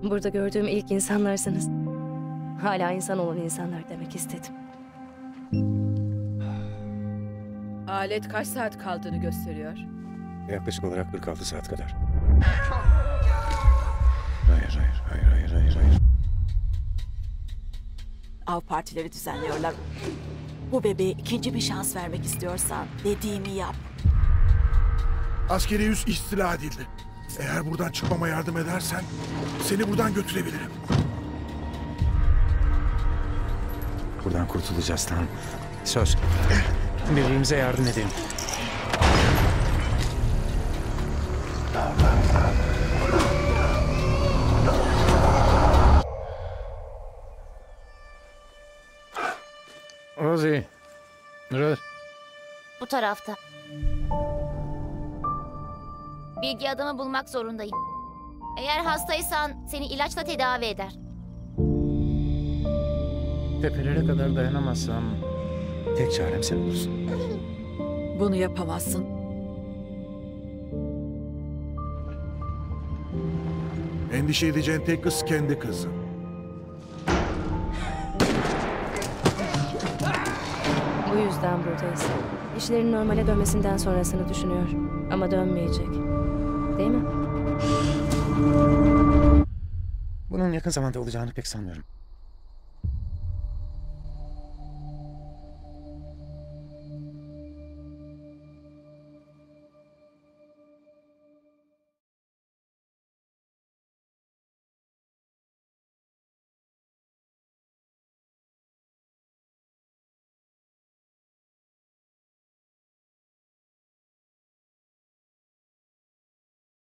Burada gördüğüm ilk insanlarsınız. Hala insan olan insanlar demek istedim. Alet kaç saat kaldığını gösteriyor? Yaklaşık olarak 46 saat kadar. Hayır. Av partileri düzenliyorlar. Bu bebeğe ikinci bir şans vermek istiyorsan dediğimi yap. Askeri üs istila edildi. Eğer buradan çıkmama yardım edersen seni buradan götürebilirim. Buradan kurtulacağız, tamam. Söz. Birbirimize yardım edelim. Rosie. Bu tarafta. Bilgi adamı bulmak zorundayım. Eğer hastaysan seni ilaçla tedavi eder. Tepelere kadar dayanamazsam tek çarem sen olursun. Bunu yapamazsın. Endişe edeceğin tek kız kendi kızın. Bu yüzden buradayız. İşlerin normale dönmesinden sonrasını düşünüyor. Ama dönmeyecek. Değil mi? Bunun yakın zamanda olacağını pek sanmıyorum.